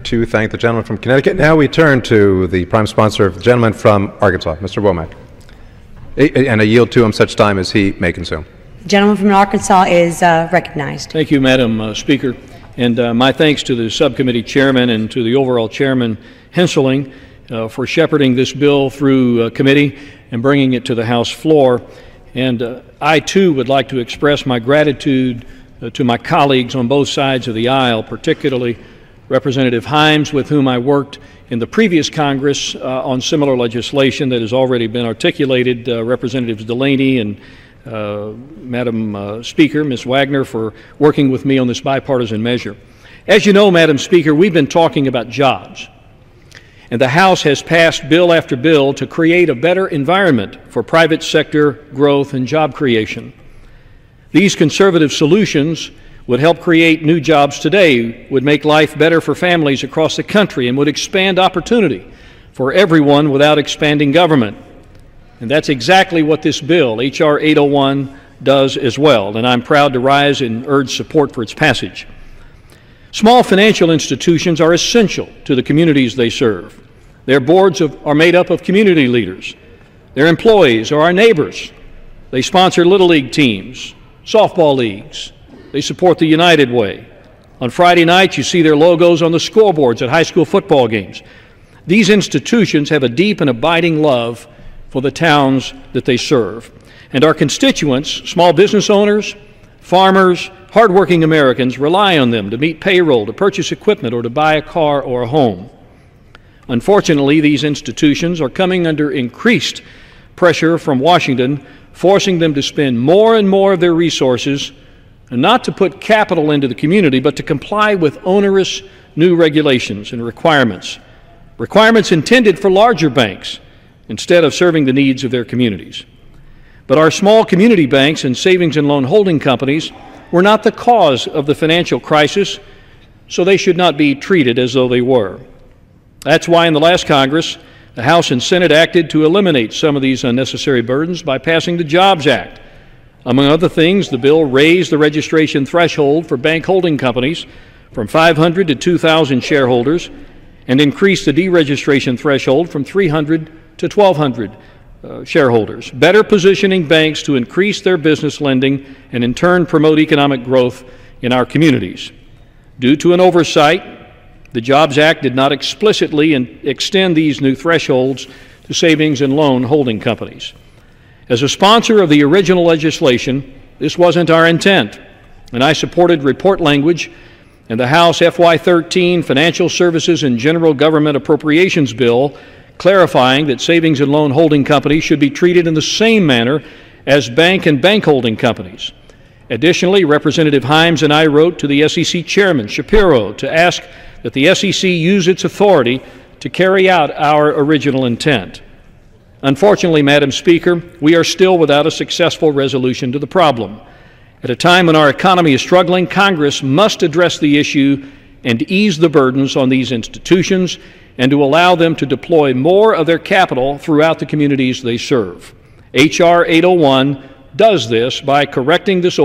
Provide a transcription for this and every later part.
to thank the gentleman from Connecticut. Now we turn to the prime sponsor, the gentleman from Arkansas, Mr. Womack. And I yield to him such time as he may consume. The gentleman from Arkansas is recognized. Thank you, Madam Speaker. And my thanks to the subcommittee chairman and to the overall chairman, Henseling, for shepherding this bill through committee and bringing it to the House floor. And I, too, would like to express my gratitude to my colleagues on both sides of the aisle, particularly Representative Himes, with whom I worked in the previous Congress on similar legislation that has already been articulated, Representatives Delaney and Madam Speaker, Ms. Wagner, for working with me on this bipartisan measure. As you know, Madam Speaker, we've been talking about jobs, and the House has passed bill after bill to create a better environment for private sector growth and job creation. These conservative solutions would help create new jobs today, would make life better for families across the country, and would expand opportunity for everyone without expanding government. And that's exactly what this bill, H.R. 801, does as well, and I'm proud to rise and urge support for its passage. Small financial institutions are essential to the communities they serve. Their boards are made up of community leaders. Their employees are our neighbors. They sponsor Little League teams, softball leagues. They support the United Way. On Friday nights, you see their logos on the scoreboards at high school football games. These institutions have a deep and abiding love for the towns that they serve. And our constituents, small business owners, farmers, hardworking Americans, rely on them to meet payroll, to purchase equipment, or to buy a car or a home. Unfortunately, these institutions are coming under increased pressure from Washington, forcing them to spend more and more of their resources, and not to put capital into the community, but to comply with onerous new regulations and requirements. Requirements intended for larger banks instead of serving the needs of their communities. But our small community banks and savings and loan holding companies were not the cause of the financial crisis, so they should not be treated as though they were. That's why in the last Congress, the House and Senate acted to eliminate some of these unnecessary burdens by passing the Jobs Act. Among other things, the bill raised the registration threshold for bank holding companies from 500 to 2,000 shareholders and increased the deregistration threshold from 300 to 1,200 shareholders, better positioning banks to increase their business lending and in turn promote economic growth in our communities. Due to an oversight, the Jobs Act did not explicitly extend these new thresholds to savings and loan holding companies. As a sponsor of the original legislation, this wasn't our intent, and I supported report language in the House FY13 Financial Services and General Government Appropriations Bill, clarifying that savings and loan holding companies should be treated in the same manner as bank and bank holding companies. Additionally, Representative Himes and I wrote to the SEC Chairman, Shapiro, to ask that the SEC use its authority to carry out our original intent. Unfortunately, Madam Speaker, we are still without a successful resolution to the problem. At a time when our economy is struggling, Congress must address the issue and ease the burdens on these institutions and to allow them to deploy more of their capital throughout the communities they serve. H.R. 801 does this by correcting this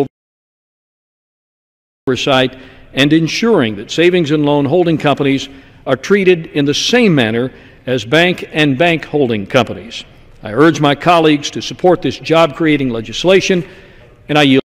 oversight and ensuring that savings and loan holding companies are treated in the same manner as bank and bank holding companies. I urge my colleagues to support this job-creating legislation, and I yield.